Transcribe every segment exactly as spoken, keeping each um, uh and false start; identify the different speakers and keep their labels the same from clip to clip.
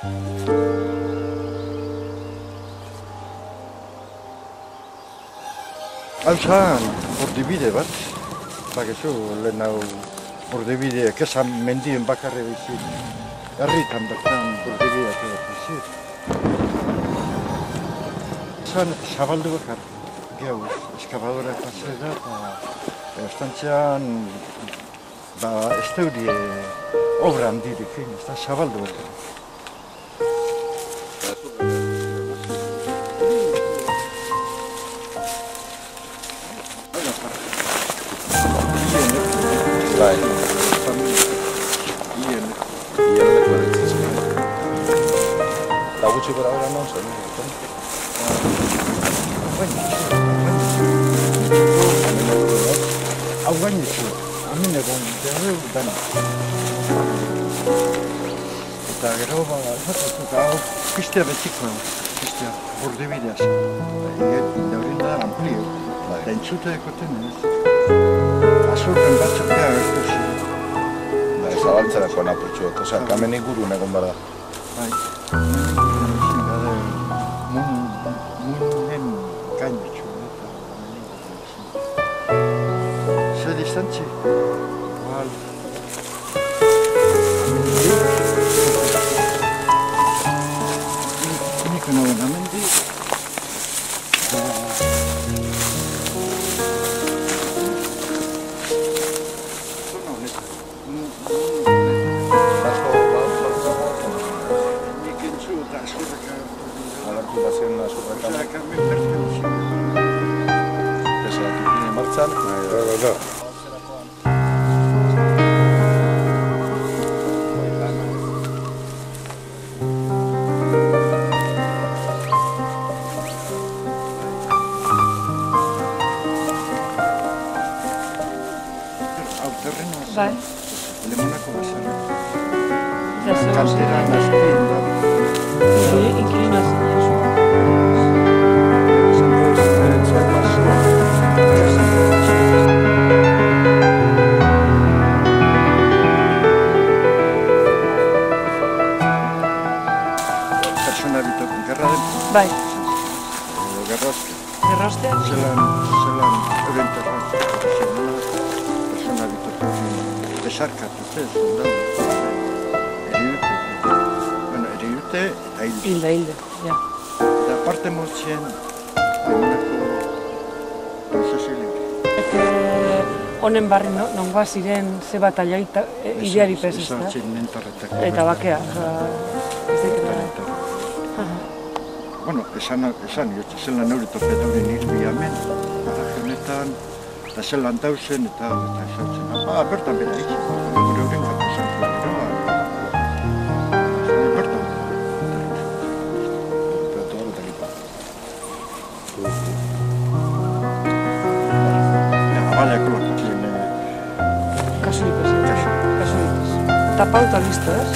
Speaker 1: Hau zan, bordibide bat, bakizu, lehen hau bordibideak esan mendien bakarri bizit, herritan bertan bordibideak edo bizit. Zan, zabaldu bakar, gehu, eskabadora pasai da, eta estantzean, ba, ez daurie obra handirik, ez da, zabaldu bakar.
Speaker 2: Bai.
Speaker 1: Ien.
Speaker 2: Ien leku eretzen zen. Da gutxi bera bera non zen?
Speaker 1: Hau gainitzu, hamin egon, behar dena. Eta gero, ba, hau pistea betiko, pistea, bordibideaz. Daurin da amplio, eta entzute ekoten ez. Azurren batzuk behar gertu ziren.
Speaker 2: Da, ez abaltzerako napurtxuek, osea, kamen ingurun egon behar da.
Speaker 1: Bai, munen gainitzu eta kamen ingurun. Zer distantzi? Bal. Niko nagoen amendi.
Speaker 3: Bai.
Speaker 1: Lemonako basara.
Speaker 3: Kantera
Speaker 1: nazpien da.
Speaker 3: Sí, inclinación.
Speaker 1: Persona bitok, gerra den?
Speaker 3: Bai.
Speaker 1: Gerrozke.
Speaker 3: Gerrozte?
Speaker 1: Zelan, zelan, euren terrazio. Persona bitok, desarkatu, ez, ondau. Eriute. Bueno, eriute, eta hilde.
Speaker 3: Hilde, hilde, ja.
Speaker 1: Eta parte motzien, lemonako prozesio
Speaker 3: honen barri nongoa ziren ze batalla ideari pez, ez da? Eta bakea.
Speaker 1: Bueno, esan jotze zelan eurito petaurin irbi hemen, honetan, eta zelan dauzen eta esautzen. Ba, bertan bera egin, gure euren gako zen gero. Bertan.
Speaker 2: Bertu horretak ipa.
Speaker 1: Abaleako lakotien.
Speaker 3: Kasulitos, kasulitos. Tapauta listo, ez?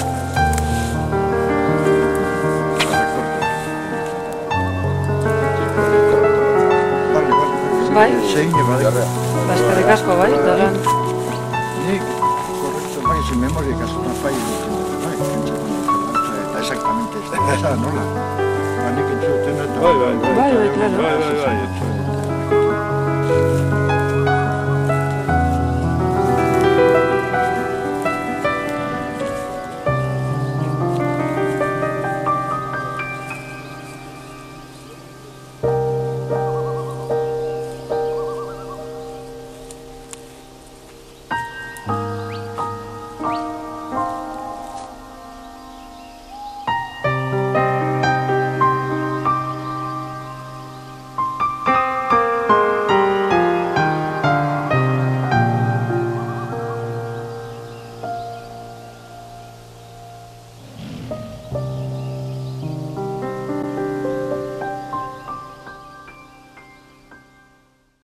Speaker 3: Bai?
Speaker 1: Zein eba.
Speaker 3: Eskerrik asko, bai? Daran.
Speaker 1: Nik, korrektu, bai, zin memoriak azuna fai duten dut, bai, entzuten dut, eta exactamente ez da, nola? Ba, nik entzuten dut.
Speaker 3: Bai, bai, claro.
Speaker 1: Bai, bai, bai.